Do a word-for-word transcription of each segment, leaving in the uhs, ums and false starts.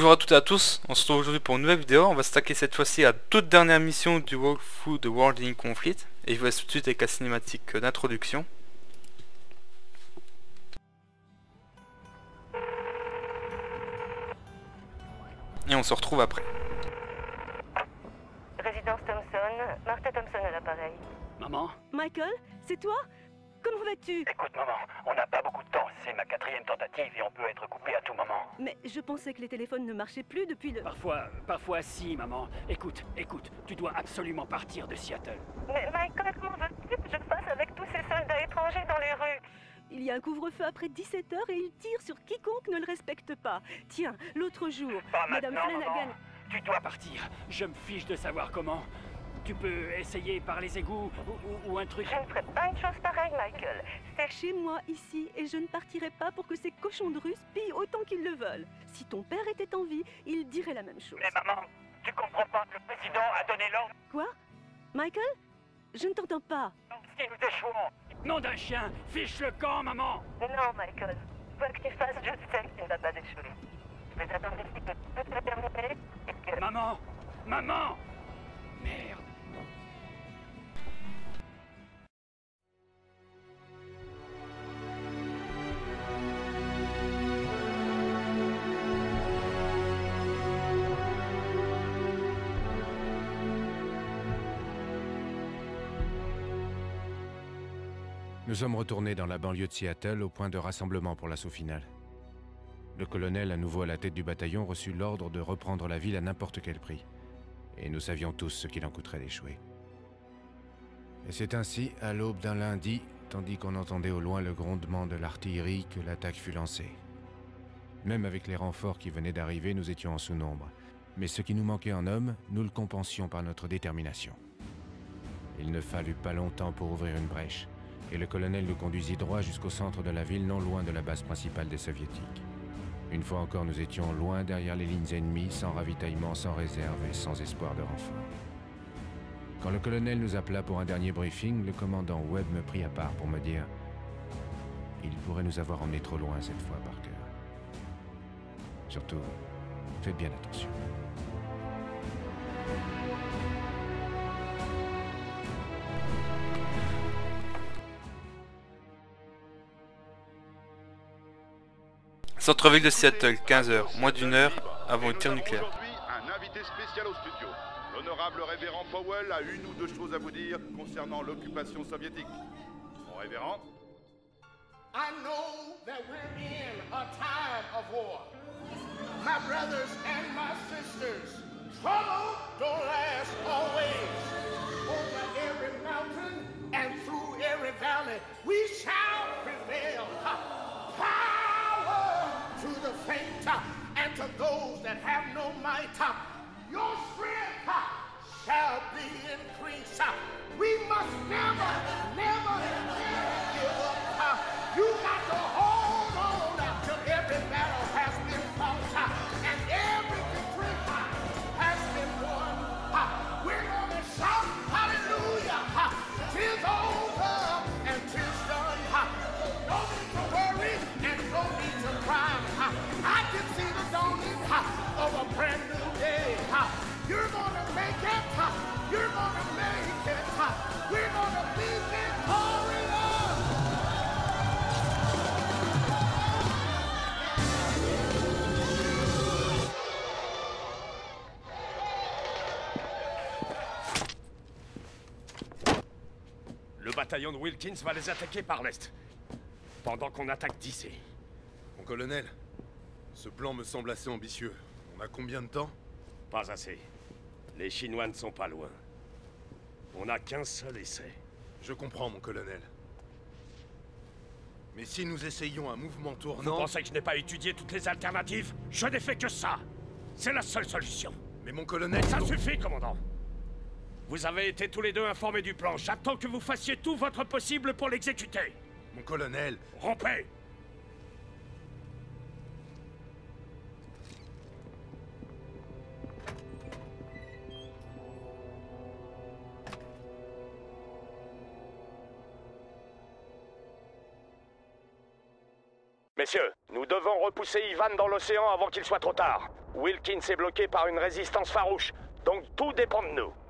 Bonjour à toutes et à tous, on se retrouve aujourd'hui pour une nouvelle vidéo. On va s'attaquer cette fois-ci à la toute dernière mission du walkthrough de World in Conflict. Et je vous laisse tout de suite avec la cinématique d'introduction. Et on se retrouve après. Résidence Thompson, Martha Thompson à l'appareil. Maman? Michael, c'est toi? Comment vas-tu? Écoute, maman, on n'a pas beaucoup de temps. C'est ma quatrième tentative et on peut être coupé à tout moment. Mais je pensais que les téléphones ne marchaient plus depuis le... Parfois, parfois si, maman. Écoute, écoute, tu dois absolument partir de Seattle. Mais Michael, comment veux-tu que je fasse avec tous ces soldats étrangers dans les rues? Il y a un couvre-feu après dix-sept heures et ils tirent sur quiconque ne le respecte pas. Tiens, l'autre jour, Pas Madame maintenant, Flanagan... maman. Tu dois partir. Je me fiche de savoir comment. Tu peux essayer par les égouts ou, ou, ou un truc. Je ne ferai pas une chose pareille, Michael. C'est Chez moi, ici, et je ne partirai pas pour que ces cochons de Russes pillent autant qu'ils le veulent. Si ton père était en vie, il dirait la même chose. Mais maman, tu comprends pas que le président a donné l'ordre? Quoi? Michael? Je ne t'entends pas. Si nous échouons. Nom d'un chien, fiche le camp, maman. Non, Michael. Quoi que tu fasses, je sais que tu ne vas pas échouer. Je vais attendre ici que tout soit terminé et que... Maman, maman. Merde. Nous sommes retournés dans la banlieue de Seattle au point de rassemblement pour l'assaut final. Le colonel, à nouveau à la tête du bataillon, reçut l'ordre de reprendre la ville à n'importe quel prix. Et nous savions tous ce qu'il en coûterait d'échouer. Et c'est ainsi, à l'aube d'un lundi, tandis qu'on entendait au loin le grondement de l'artillerie, que l'attaque fut lancée. Même avec les renforts qui venaient d'arriver, nous étions en sous-nombre. Mais ce qui nous manquait en hommes, nous le compensions par notre détermination. Il ne fallut pas longtemps pour ouvrir une brèche. Et le colonel nous conduisit droit jusqu'au centre de la ville, non loin de la base principale des Soviétiques. Une fois encore, nous étions loin derrière les lignes ennemies, sans ravitaillement, sans réserve et sans espoir de renfort. Quand le colonel nous appela pour un dernier briefing, le commandant Webb me prit à part pour me dire « Il pourrait nous avoir emmenés trop loin cette fois, Parker. Surtout, faites bien attention. » Centre-ville de Seattle, quinze heures, moins d'une heure avant le tir nucléaire. Aujourd'hui, un invité spécial au studio. L'honorable révérend Powell a une ou deux choses à vous dire concernant l'occupation soviétique. Mon révérend? I know that we're in a time of war. My brothers and my sisters, trouble don't last always. Over every mountain and through every valley, we shall prevail. Power to the faint and to those that have no might. Your strength shall be increased. We must never, never, never give up. You got to hold on till every battle has been fought and every victory has been won. We're gonna shout hallelujah. Tis over and tis done. No need to worry and no need to cry. I can see the dawning of a brand new day. You're gonna make it. You're gonna make it. We're gonna be victorious. Le bataillon de Wilkins va les attaquer par l'est, pendant qu'on attaque d'ici. Mon colonel, ce plan me semble assez ambitieux. On a combien de temps? Pas assez. Les Chinois ne sont pas loin. On n'a qu'un seul essai. Je comprends, mon colonel. Mais si nous essayions un mouvement Vous tournant... pensez que je n'ai pas étudié toutes les alternatives? Je n'ai fait que ça. C'est la seule solution. Mais mon colonel... Ça suffit, commandant. Vous avez été tous les deux informés du plan. J'attends que vous fassiez tout votre possible pour l'exécuter. Mon colonel... Rompez! Messieurs, nous devons repousser Ivan dans l'océan avant qu'il soit trop tard. Wilkins est bloqué par une résistance farouche, donc tout dépend de nous.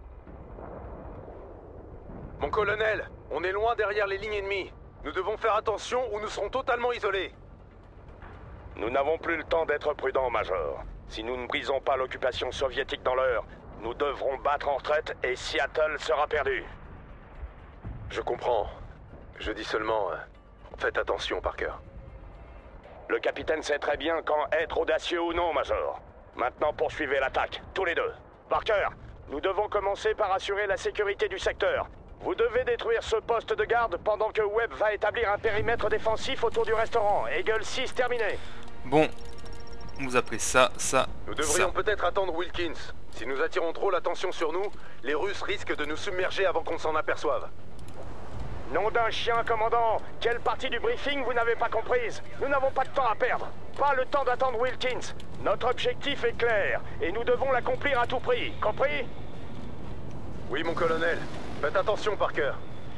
Mon colonel, on est loin derrière les lignes ennemies. Nous devons faire attention ou nous serons totalement isolés. Nous n'avons plus le temps d'être prudents, Major. Si nous ne brisons pas l'occupation soviétique dans l'heure, nous devrons battre en retraite et Seattle sera perdu. Je comprends. Je dis seulement, euh, faites attention, Parker. Le capitaine sait très bien quand être audacieux ou non, Major. Maintenant, poursuivez l'attaque, tous les deux. Parker, nous devons commencer par assurer la sécurité du secteur. Vous devez détruire ce poste de garde pendant que Webb va établir un périmètre défensif autour du restaurant. Eagle six terminé. Bon, on vous a pris ça, ça, Nous devrions ça. peut-être attendre Wilkins. Si nous attirons trop l'attention sur nous, les Russes risquent de nous submerger avant qu'on s'en aperçoive. Nom d'un chien, commandant! Quelle partie du briefing vous n'avez pas comprise? Nous n'avons pas de temps à perdre. Pas le temps d'attendre Wilkins. Notre objectif est clair, et nous devons l'accomplir à tout prix. Compris? Oui, mon colonel. Faites attention, Parker.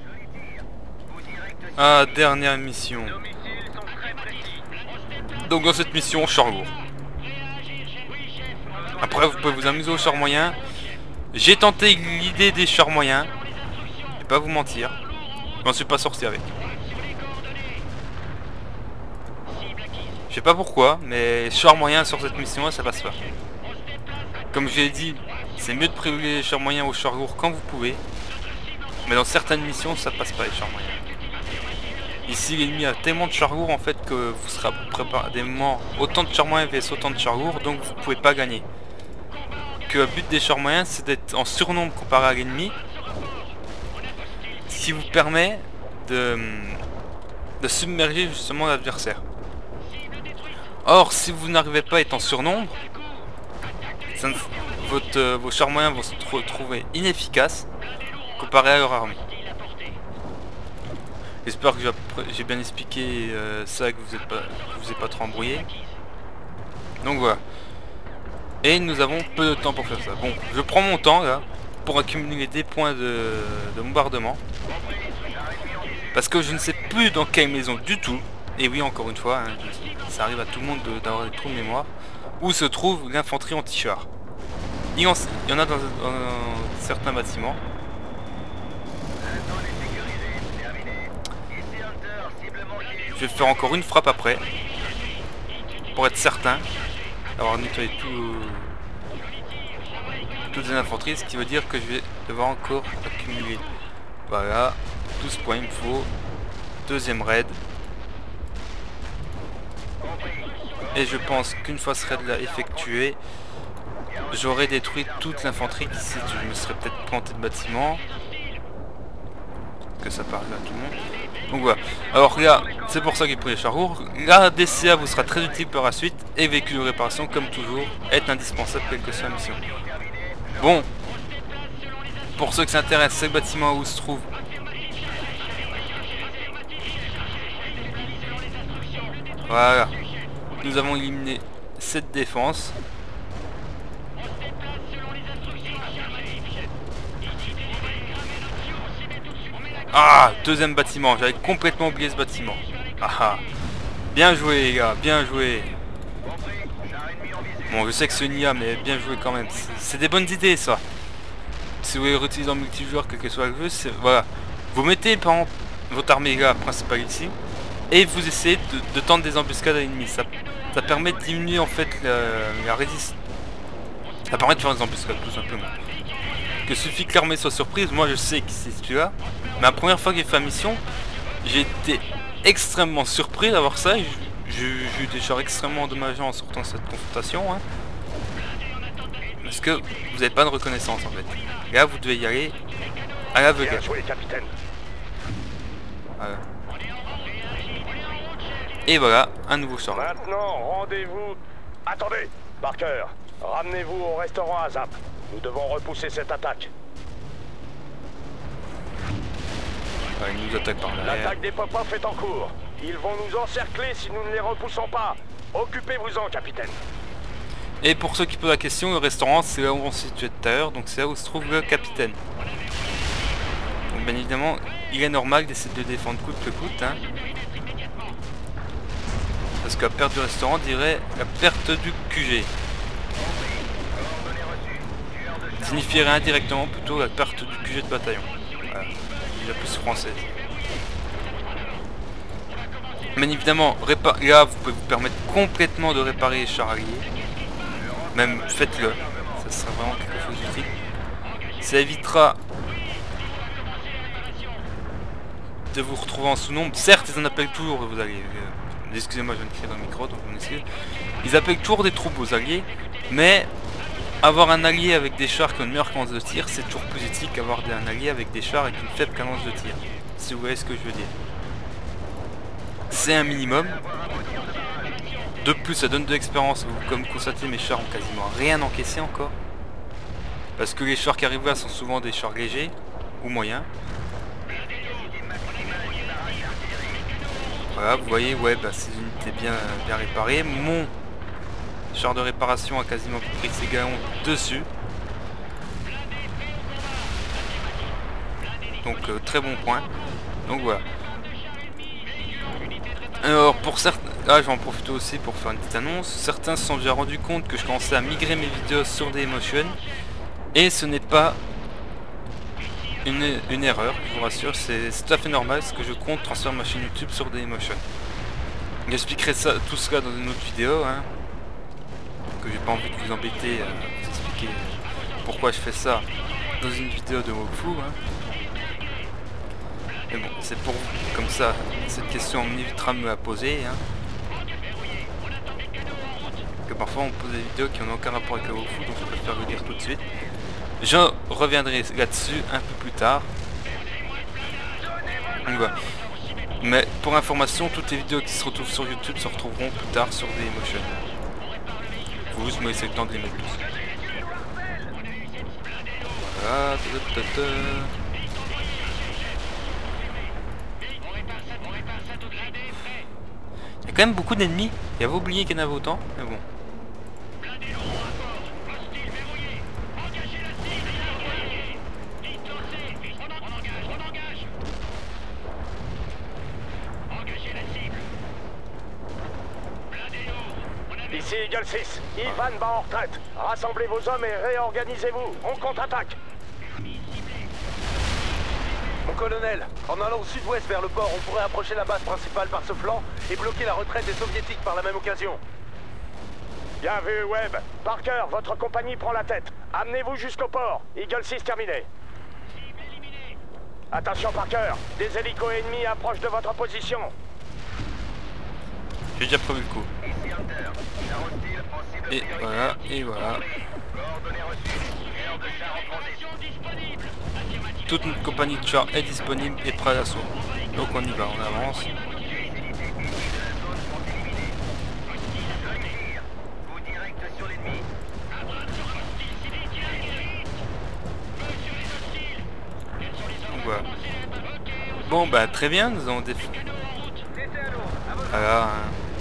Ah, dernière mission. Donc dans cette mission, char lourd. Après, vous pouvez vous amuser au char moyen. J'ai tenté l'idée des chars moyens. Je vais pas vous mentir. Je m'en suis pas sorti avec. Je sais pas pourquoi, mais chars moyens sur cette mission, ça passe pas. Comme je l'ai dit, c'est mieux de privilégier les chars moyens aux chars lourds quand vous pouvez. Mais dans certaines missions, ça passe pas les chars moyens. Ici, l'ennemi a tellement de chars lourds en fait que vous serez préparé à des moments autant de chars moyens vs autant de chars lourds, donc vous pouvez pas gagner. Que le but des chars moyens, c'est d'être en surnombre comparé à l'ennemi, ce qui vous permet de, de submerger justement l'adversaire. Or, si vous n'arrivez pas à être en surnombre, ça ne, votre, euh, vos chars moyens vont se retrouver inefficaces comparé à leur armée. J'espère que j'ai bien expliqué euh, ça, que vous n'êtes pas, que vous êtes pas trop embrouillé. Donc voilà. Et nous avons peu de temps pour faire ça. Bon, je prends mon temps là pour accumuler des points de, de bombardement. Parce que je ne sais plus dans quelle maison du tout. Et oui, encore une fois, hein, ça arrive à tout le monde d'avoir des trous de mémoire. Où se trouve l'infanterie anti-char. Il, il y en a dans, dans, dans certains bâtiments. Je vais faire encore une frappe après. Pour être certain d'avoir nettoyé tout, toutes les infanteries. Ce qui veut dire que je vais devoir encore accumuler. Voilà. douze points il me faut. Deuxième raid. Et je pense qu'une fois ce raid là effectué, j'aurai détruit toute l'infanterie d'ici. Je me serais peut-être planté de bâtiment. Que ça parle à tout le monde. Donc voilà. Alors là, c'est pour ça qu'il pris les chars lourds. La D C A vous sera très utile par la suite. Et véhicule de réparation, comme toujours, est indispensable quelle que soit la mission. Bon. Pour ceux qui s'intéressent, c'est le bâtiment où se trouve. Voilà. Nous avons éliminé cette défense. Ah, deuxième bâtiment, j'avais complètement oublié ce bâtiment. Ah ah. Bien joué les gars, bien joué. Bon, je sais que c'est une I A, mais bien joué quand même. C'est des bonnes idées ça. Si vous voulez réutiliser en multijoueur, quel que soit le jeu, c'est... Voilà. Vous mettez par exemple votre armée là, principale ici. Et vous essayez de, de tendre des embuscades à l'ennemi. Ça, ça permet de diminuer en fait la, la résistance. Ça permet de faire des embuscades tout simplement. Que suffit que l'armée soit surprise. Moi je sais que c'est celui-là. Mais la première fois que j'ai fait la mission, j'ai été extrêmement surpris d'avoir ça. J'ai eu des chars extrêmement endommagés en sortant de cette confrontation. Hein. Parce que vous n'avez pas de reconnaissance en fait. Là vous devez y aller à l'aveugle. Bien joué, capitaine. Voilà. Et voilà, un nouveau char. Maintenant, rendez-vous... Attendez, Parker, ramenez-vous au restaurant Azap. Nous devons repousser cette attaque. Ouais, ils nous attaquent par derrière. L'attaque des pop-off est en cours. Ils vont nous encercler si nous ne les repoussons pas. Occupez-vous-en, capitaine. Et pour ceux qui posent la question, le restaurant, c'est là où on se situait tout à l'heure, donc c'est là où se trouve le capitaine. Donc bien évidemment, il est normal d'essayer de défendre coûte que coûte. Hein. Parce que la perte du restaurant dirait la perte du Q G. Signifierait indirectement plutôt la perte du Q G de bataillon. Voilà, la plus française. Bien évidemment, là vous pouvez vous permettre complètement de réparer les chars alliés. Même faites-le, ça sera vraiment quelque chose d'utile. Ça évitera de vous retrouver en sous-nombre. Certes, ils en appellent toujours, vous alliez. Euh, Excusez-moi, je viens de crier dans le micro, donc je m'excuse. Ils appellent toujours des troupes aux alliés, mais avoir un allié avec des chars qui ont une meilleure cadence de tir, c'est toujours plus utile qu'avoir un allié avec des chars avec une faible cadence de tir. Si vous voyez ce que je veux dire. C'est un minimum. De plus, ça donne de l'expérience. Comme vous constatez, mes chars ont quasiment rien encaissé encore. Parce que les chars qui arrivent là sont souvent des chars légers ou moyens. Voilà, vous voyez, ouais, bah, ces unités bien, bien réparées. Mon char de réparation a quasiment pris ses galons dessus. Donc, euh, très bon point. Donc voilà. Alors pour certains, ah, je vais en profiter aussi pour faire une petite annonce. Certains se sont déjà rendus compte que je commençais à migrer mes vidéos sur Dailymotion. Et ce n'est pas une, une erreur, je vous rassure, c'est tout à fait normal ce que je compte transférer ma chaîne YouTube sur Dailymotion. J'expliquerai ça, tout cela dans une autre vidéo, hein, que j'ai pas envie de vous embêter à vous expliquer pourquoi je fais ça dans une vidéo de Wokfu. Hein. Mais bon, c'est pour vous, comme ça, cette question m'évitera de me la poser. Hein. Que parfois on pose des vidéos qui n'ont aucun rapport avec le Wokfu, donc je préfère le dire tout de suite. Je reviendrai là-dessus un peu plus tard. Donc voilà. Mais pour information, toutes les vidéos qui se retrouvent sur YouTube se retrouveront plus tard sur Dailymotion. Faut juste me laisser le temps de les mettre tous. Voilà. Ta -ta -ta -ta. Il y a quand même beaucoup d'ennemis. J'avais oublié qu'il y en avait autant, mais bon. Ici Eagle six, Ivan va en retraite. Rassemblez vos hommes et réorganisez-vous. On contre-attaque. Mon colonel, en allant au sud-ouest vers le port, on pourrait approcher la base principale par ce flanc et bloquer la retraite des soviétiques par la même occasion. Bien vu, Webb. Parker, votre compagnie prend la tête. Amenez-vous jusqu'au port. Eagle six terminé. Attention, Parker. Des hélicos ennemis approchent de votre position. J'ai déjà prévu le coup. Et voilà, et voilà. Toute notre compagnie de chars est disponible et prête à l'assaut. Donc on y va, on avance. Donc voilà. Bon bah très bien, nous avons des... Voilà. Hein.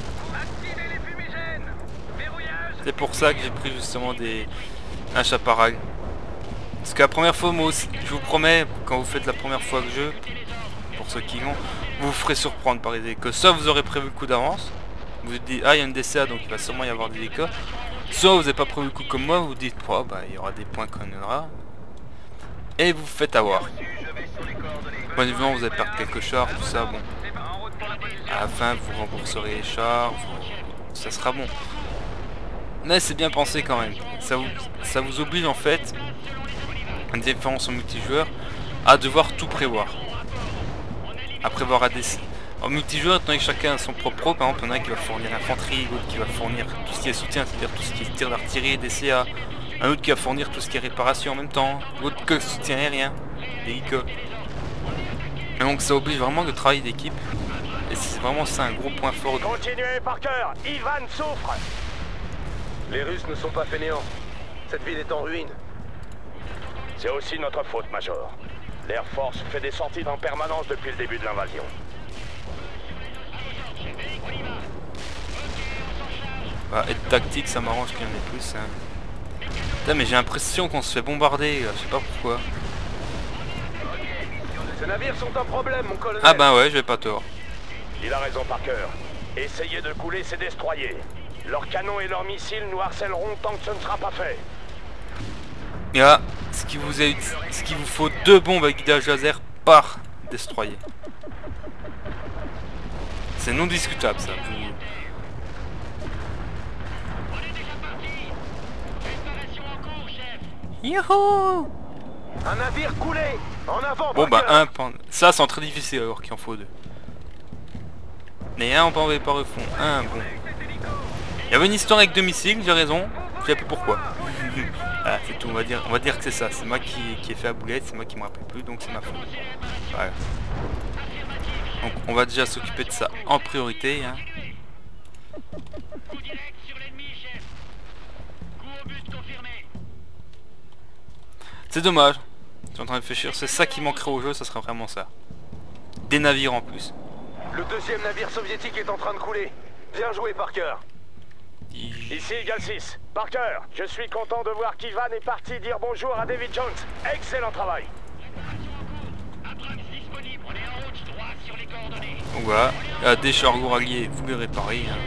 C'est pour ça que j'ai pris justement des... un chaparral. Parce que la première fois, moi aussi, je vous promets, quand vous faites la première fois le jeu, pour ceux qui l'ont, vous vous ferez surprendre par les hélicos. Soit vous aurez prévu le coup d'avance, vous vous dites, ah il y a une D C A donc il va sûrement y avoir des hélicos. Soit vous n'avez pas prévu le coup comme moi, vous vous dites, oh, bah il y aura des points qu'on aura. Et vous vous faites avoir. Bon évidemment vous allez perdre quelques chars, tout ça, bon. À la fin vous rembourserez les chars, vous... ça sera bon. Mais c'est bien pensé quand même. Ça vous, ça vous oblige en fait, une différence en multijoueur, à devoir tout prévoir. À prévoir à des... En multijoueur, étant donné que chacun a son propre pro, par exemple, il y en a un qui va fournir l'infanterie, l'autre qui va fournir tout ce qui est soutien, c'est-à-dire tout ce qui est tir d'artillerie, D C A, un autre qui va fournir tout ce qui est réparation en même temps, l'autre que soutien aérien, des hélicos. Et donc ça oblige vraiment le travail d'équipe. Et c'est vraiment ça un gros point fort. Continuez, Parker. Ivan souffre. Les Russes ne sont pas fainéants. Cette ville est en ruine. C'est aussi notre faute, Major. L'Air Force fait des sorties en permanence depuis le début de l'invasion. Bah, être tactique, ça m'arrange qu'il y en ait plus. Hein. Putain, mais j'ai l'impression qu'on se fait bombarder, là. Je sais pas pourquoi. Ces navires sont un problème, mon colonel. Ah bah ouais, je vais pas tort. Il a raison, Parker. Essayez de couler ces destroyers. Leurs canons et leurs missiles nous harcèleront tant que ce ne sera pas fait. Et là, ce qui vous, est, ce qui vous faut deux bombes à guidage laser par destroyer. C'est non discutable ça. Vous... Youhou! Un navire coulé! En avant, Bon bah Parker. un pan... Ça c'est très difficile alors qu'il en faut deux. Mais un on peut envoyer par le fond, un bon. Il y avait une histoire avec deux missiles, j'ai raison, je sais plus pourquoi. Voilà, c'est tout, on va dire, on va dire que c'est ça, c'est moi qui, qui ai fait la boulette, c'est moi qui me rappelle plus, donc c'est ma faute. Voilà. Donc on va déjà s'occuper de ça en priorité. Hein. C'est dommage, je suis en train de réfléchir, c'est ça qui manquerait au jeu, ça serait vraiment ça. Des navires en plus. Le deuxième navire soviétique est en train de couler. Bien joué, Parker. Ici Eagle six. Parker, je suis content de voir qu'Ivan est parti dire bonjour à David Jones. Excellent travail. Donc voilà, là, des chargours alliés, vous les réparez. Hein.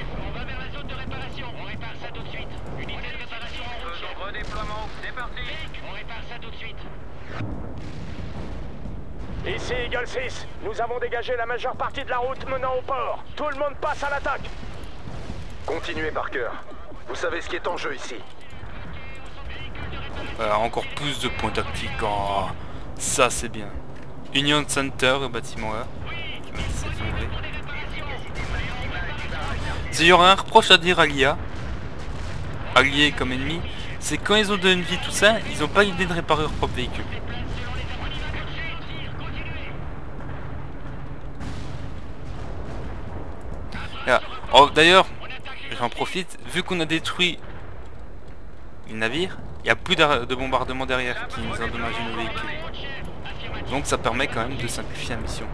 Ici Eagle six, nous avons dégagé la majeure partie de la route menant au port. Tout le monde passe à l'attaque. Continuez, Parker. Vous savez ce qui est en jeu ici. Voilà, encore plus de points tactiques. Oh, ça c'est bien. Union Center, le bâtiment là, qui va s'effondrer. S'il y aurait un reproche à dire à l'I A, alliés comme ennemis, c'est quand ils ont de une vie tout ça, ils n'ont pas l'idée de réparer leur propre véhicule. Oh, d'ailleurs, j'en profite, vu qu'on a détruit le navire, il n'y a plus de bombardement derrière qui nous endommage nos véhicules. Donc ça permet quand même de simplifier la mission.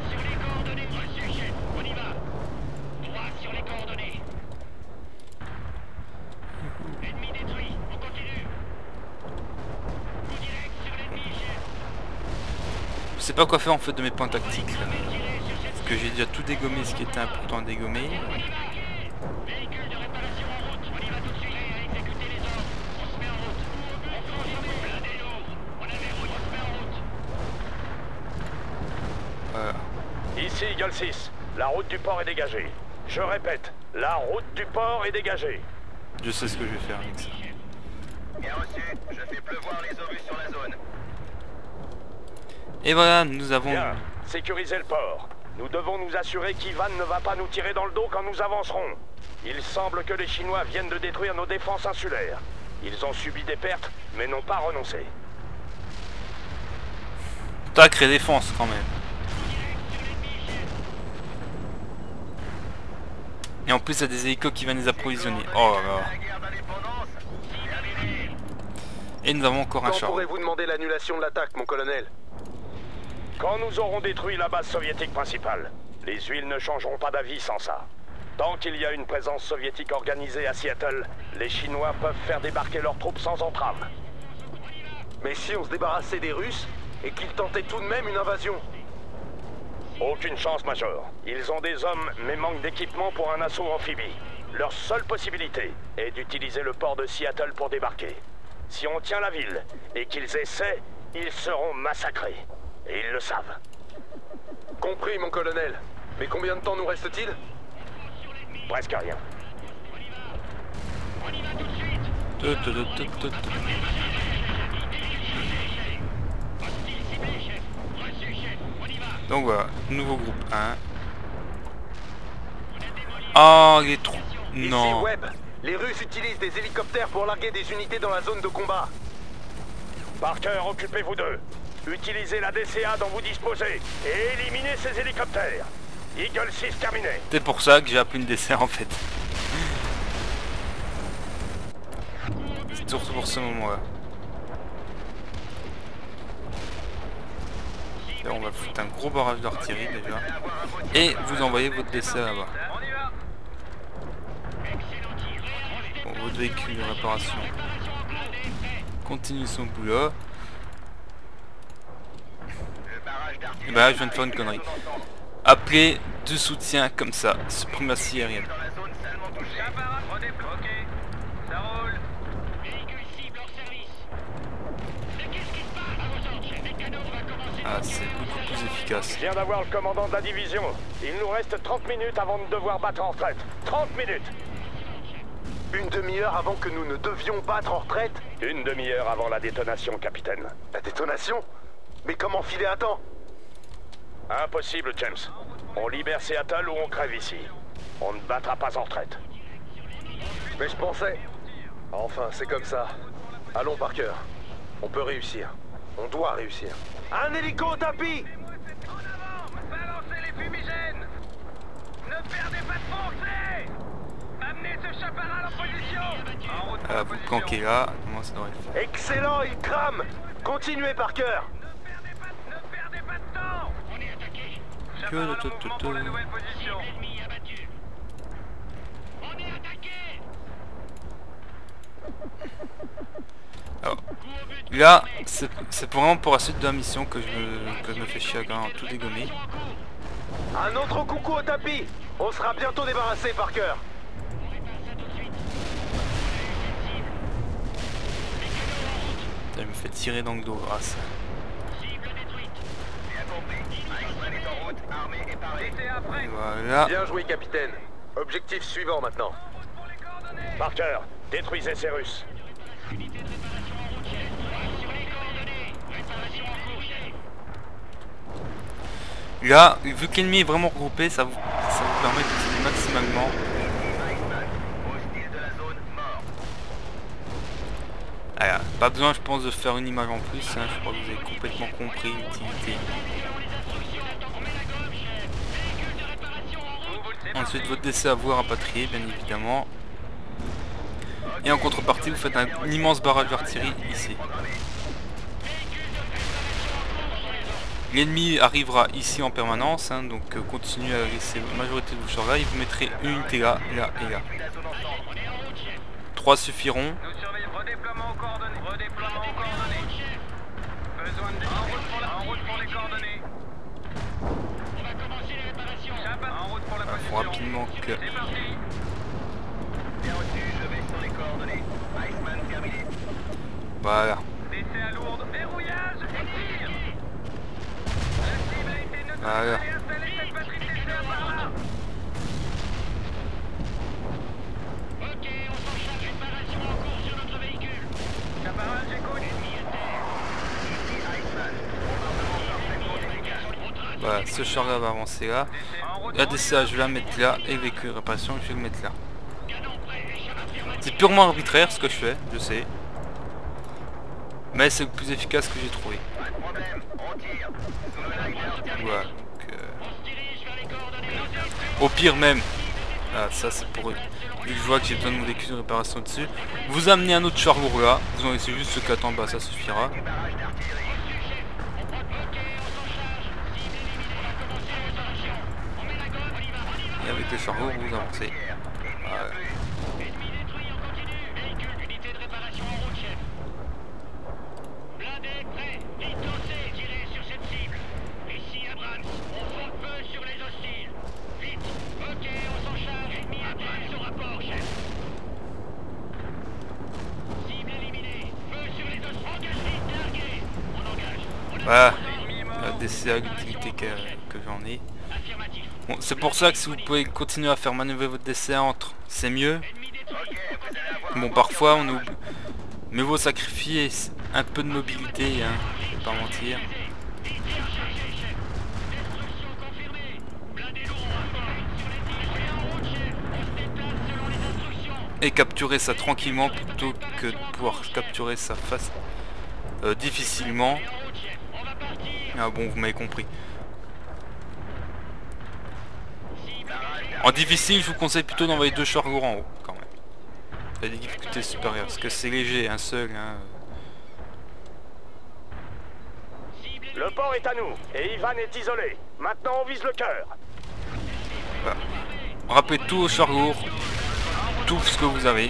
Je sais pas quoi faire en fait de mes points tactiques. Parce que j'ai déjà tout dégommé ce qui était important à dégommer. Voilà. Ici Eagle six, la route du port est dégagée. Je répète, la route du port est dégagée. Je sais ce que je vais faire avec ça. Bien reçu, je fais pleuvoir les obus sur la zone. Et voilà, nous avons... Bien, sécuriser le port. Nous devons nous assurer qu'Ivan ne va pas nous tirer dans le dos quand nous avancerons. Il semble que les Chinois viennent de détruire nos défenses insulaires. Ils ont subi des pertes, mais n'ont pas renoncé. Sacrée défense quand même. Et en plus il y a des hélicos qui viennent les approvisionner. Oh là là. Et nous avons encore un Quand char. pourrez-vous demander l'annulation de l'attaque, mon colonel? Quand nous aurons détruit la base soviétique principale, les huiles ne changeront pas d'avis sans ça. Tant qu'il y a une présence soviétique organisée à Seattle, les Chinois peuvent faire débarquer leurs troupes sans entrave. Mais si on se débarrassait des Russes et qu'ils tentaient tout de même une invasion? Aucune chance, Major. Ils ont des hommes, mais manquent d'équipement pour un assaut amphibie. Leur seule possibilité est d'utiliser le port de Seattle pour débarquer. Si on tient la ville et qu'ils essaient, ils seront massacrés. Et ils le savent. Compris, mon colonel. Mais combien de temps nous reste-t-il? Presque rien. Tout, tout, tout, tout, tout, tout. Donc voilà, nouveau groupe un. Ah, les trous. Non. Ici Webb, les Russes utilisent des hélicoptères pour larguer des unités dans la zone de combat. Parker, occupez-vous d'eux. Utilisez la D C A dont vous disposez et éliminez ces hélicoptères. Eagle six terminé. C'est pour ça que j'ai appelé une D C en fait. C'est surtout pour ce moment-là. Là, on va foutre un gros barrage d'artillerie déjà. Et vous envoyez votre D C là-bas. Bon, votre véhicule de réparation continue son boulot. Et bah là, je viens de faire une connerie. appelez de soutien comme ça, suprématie aérienne. Ah, c'est beaucoup plus efficace. Je viens d'avoir le commandant de la division. Il nous reste trente minutes avant de devoir battre en retraite. trente minutes. Une demi-heure avant que nous ne devions battre en retraite? Une demi-heure avant la détonation, capitaine. La détonation? Mais comment filer à temps? Impossible, James. On libère Seattle ou on crève ici. On ne battra pas en retraite. Mais je pensais... Enfin, c'est comme ça. Allons, Parker. On peut réussir. On doit réussir. Un hélico au tapis! En avant! Balancez les fumigènes! Ne perdez pas de foncée! Amenez ce chaparral en position! En route pour Ah, la vous position. campez là, comment ça devrait le faire? Excellent, il crame! Continuez, Parker! Ne perdez pas, ne perdez pas de temps! On est attaqué! Que Chaparral le en tout, mouvement tout, pour la tout. nouvelle position. Ennemi abattu. On est attaqué. Alors, là, c'est c'est vraiment pour la suite de la mission que je me, que je me fais chier à quand même tout dégommer. Un autre coucou au tapis! On sera bientôt débarrassé, Parker! Ça me fait tirer dans le dos. Ah, ça. Bien compris. Iceman est en route, armé et paré. Laissez après. Voilà. Bien joué, capitaine. Objectif suivant maintenant. Parker, détruisez ces Russes. Là, vu que l'ennemi est vraiment regroupé, ça vous, ça vous permet d'utiliser maximalement. Hostile de la zone, mort. Voilà. Pas besoin, je pense, de faire une image en plus. Hein. Je crois que vous avez complètement compris l'utilité. Ensuite, votre décès à voir rapatrié, bien évidemment. Et en contrepartie, vous faites un immense barrage d'artillerie ici. L'ennemi arrivera ici en permanence, hein, donc euh, continuez à laisser la majorité de vos chars là, et vous mettrez une unité là, là et là. Trois suffiront. Nous surveillons. Redéploiement aux coordonnées. Redéploiement aux coordonnées. Besoin de... En route pour, la... en route pour les coordonnées. On va commencer les réparations. Chapat. En route pour la Il position. faut rapidement que... C'est parti. Bien reçu, je vais sur les coordonnées. Iceman terminé. Voilà. Décès à lourde. Verrouillage et tir. La cible a été neutralisée. Voilà. Allez installer cette batterie de décès par là. Ok, on s'en charge. Réparation en cours sur notre véhicule. Chaparral, j'écoute. Ennemi à terre. Ici Iceman. Bombardement parfait pour délicat. Voilà, ce char là va avancer là. En route La pour D C A je vais la mettre là, et le véhicule de réparation je vais le mettre là. C'est purement arbitraire ce que je fais, je sais. Mais c'est le plus efficace que j'ai trouvé. Pas de problème, on tire. Sous le liner terminé. Voilà. Donc, euh, au pire même. Ah, ça c'est pour eux. Vu que je vois que j'ai besoin de mon véhicule de réparation dessus. Vous amenez un autre char lourd là. Vous en laissez juste ce quatre en bas, ça suffira. Barrage d'artillerie. Et avec le char lourd, vous avancez. Voilà. Ennemi détruit, on continue. Véhicule d'unité de réparation en route, chef. Blindé, prêt. Vite lancé, tirez sur cette cible. Ici, Abrams. On fond le feu sur les hostiles. Vite. Ok, on s'en charge. Ennemi à terre. Au rapport, chef. Cible éliminée. Feu sur les hostiles. Engage vite, largué. On engage. On a Voilà. ennemi mort. La D C A, l'utilité que, que j'en ai. Affirmatif. Bon, c'est pour ça que si vous pouvez continuer à faire manœuvrer votre D C A entre, c'est mieux. Ennemi détruit. Bon, parfois on oublie. Mais vaut sacrifier un peu de mobilité, hein, je vais pas mentir. Destruction confirmée. Blindé lourd en rapport. Sur les tirs. En route, chef. On se déplace selon les instructions. Et capturer ça tranquillement plutôt que de pouvoir capturer ça face euh, difficilement. En route, chef. On va partir. Ah bon, vous m'avez compris. En difficile, je vous conseille plutôt d'envoyer deux chars lourds en haut, quand même. Il y a des difficultés supérieures, parce que c'est léger, un seul. Hein. Le port est à nous, et Ivan est isolé. Maintenant, on vise le cœur. Voilà. Rappelez tout aux chars lourds, tout ce que vous avez.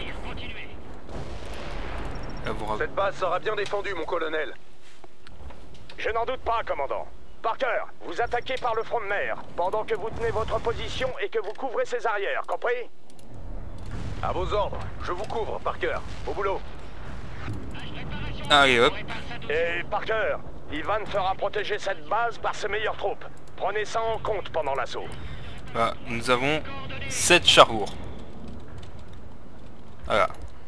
Là, vous rappelez. Cette base sera bien défendue, mon colonel. Je n'en doute pas, commandant. Parker, vous attaquez par le front de mer, pendant que vous tenez votre position et que vous couvrez ses arrières, compris? À vos ordres, je vous couvre, Parker. Au boulot. Allez hop. Et Parker, Ivan fera protéger cette base par ses meilleures troupes. Prenez ça en compte pendant l'assaut. Voilà, nous avons sept chars lourds. Voilà.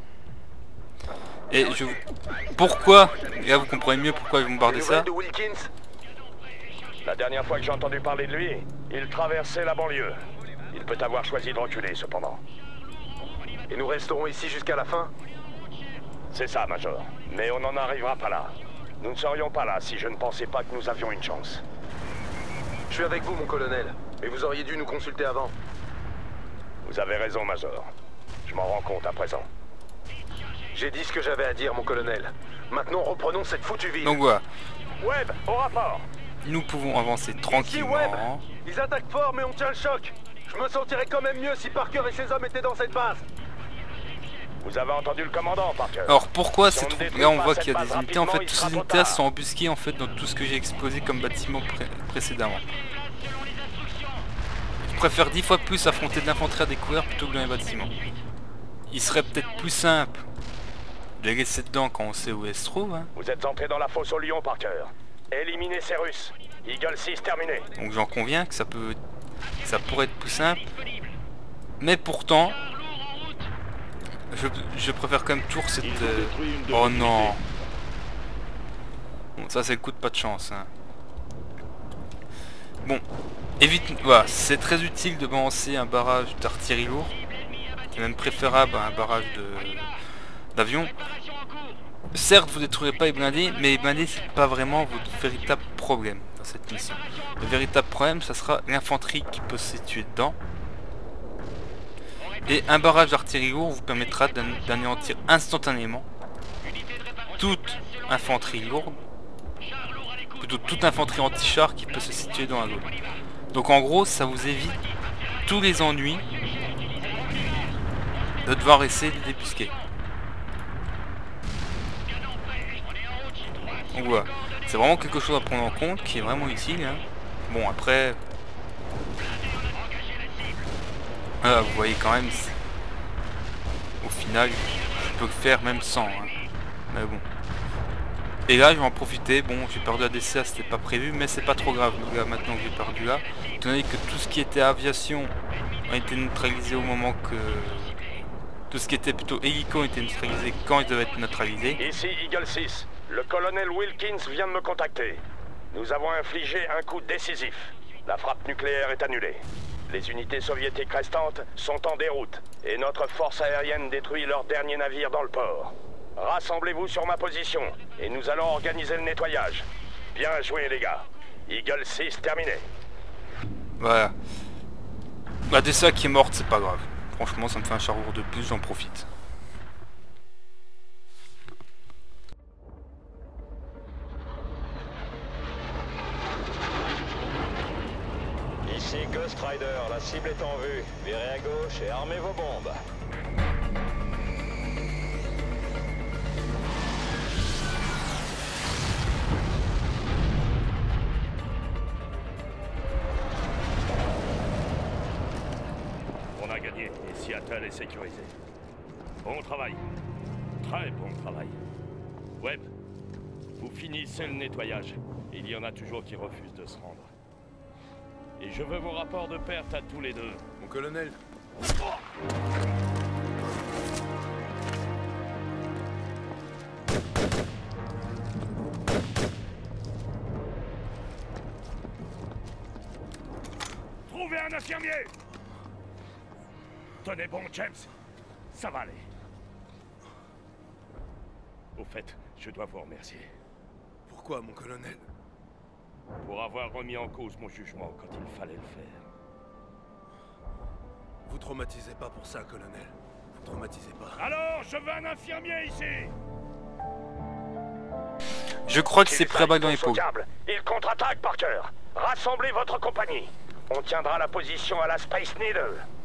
Et je vous... Pourquoi? Et là vous comprenez mieux pourquoi ils vont bombarder ça. De Wilkins? La dernière fois que j'ai entendu parler de lui, il traversait la banlieue. Il peut avoir choisi de reculer cependant. Et nous resterons ici jusqu'à la fin? C'est ça, Major. Mais on n'en arrivera pas là. Nous ne serions pas là si je ne pensais pas que nous avions une chance. Je suis avec vous, mon colonel. Mais vous auriez dû nous consulter avant. Vous avez raison, Major. Je m'en rends compte à présent. J'ai dit ce que j'avais à dire, mon colonel. Maintenant, reprenons cette foutue ville. Donc voilà. Webb, au rapport. Nous pouvons avancer tranquillement. Ici, Webb. Ils attaquent fort, mais on tient le choc. Je me sentirais quand même mieux si Parker et ses hommes étaient dans cette base. Vous avez entendu le commandant, Parker. Alors pourquoi Si ces on ne troupes... détruit Là on pas voit cette qu'il y a base des unités, en rapidement, fait il toutes sera ces trop unités tard. sont embusquées en fait dans tout ce que j'ai exposé comme bâtiment pré précédemment. Je préfère dix fois plus affronter de l'infanterie à découvert plutôt que dans les bâtiments. Il serait peut-être plus simple de les laisser dedans quand on sait où elles se trouvent. Hein. Vous êtes entré dans la fosse au lion, Parker. Éliminez ces Russes. Eagle six terminé. Donc j'en conviens que ça peut... que ça pourrait être plus simple. Mais pourtant... Je, je préfère quand même toujours cette... Euh... Oh non. Bon, ça c'est le coup de pas de chance. Hein. Bon, évite... Voilà, c'est très utile de balancer un barrage d'artillerie lourde. C'est même préférable à un barrage de d'avion. Certes, vous détruirez pas les blindés, mais les blindés c'est pas vraiment votre véritable problème dans cette mission. Le véritable problème, ça sera l'infanterie qui peut se situer dedans. Et un barrage d'artillerie lourde vous permettra d'anéantir instantanément toute infanterie lourde, plutôt toute infanterie anti-char qui peut se situer dans la zone. Donc en gros, ça vous évite tous les ennuis de devoir essayer de les débusquer. Donc voilà, c'est vraiment quelque chose à prendre en compte qui est vraiment utile. Hein. Bon après... Ah, vous voyez quand même, au final, je peux le faire même sans, hein. Mais bon. Et là, je vais en profiter. Bon, j'ai perdu A D C A, c'était pas prévu, mais c'est pas trop grave. Là, maintenant que j'ai perdu là, étant donné que tout ce qui était aviation a été neutralisé au moment que tout ce qui était plutôt hélico a été neutralisé quand il devait être neutralisé. Ici Eagle six, le colonel Wilkins vient de me contacter. Nous avons infligé un coup décisif. La frappe nucléaire est annulée. Les unités soviétiques restantes sont en déroute et notre force aérienne détruit leur dernier navire dans le port. Rassemblez-vous sur ma position et nous allons organiser le nettoyage. Bien joué les gars. Eagle six terminé. Voilà. La D C A qui est morte, c'est pas grave. Franchement, ça me fait un char lourd de plus, j'en profite. Ici Ghost Rider, la cible est en vue. Virez à gauche et armez vos bombes. On a gagné et Seattle est sécurisé. Bon travail. Très bon travail. Webb, vous finissez le nettoyage. Il y en a toujours qui refusent de se rendre. Et je veux vos rapports de perte à tous les deux. Mon colonel. Trouvez un infirmier! Tenez bon, James. Ça va aller. Au fait, je dois vous remercier. Pourquoi, mon colonel? Pour avoir remis en cause mon jugement quand il fallait le faire. Vous traumatisez pas pour ça, colonel. Vous traumatisez pas. Alors, je veux un infirmier ici! Je crois que c'est pris à balle dans l'épaule. Il contre-attaque, Parker. Rassemblez votre compagnie. On tiendra la position à la Space Needle.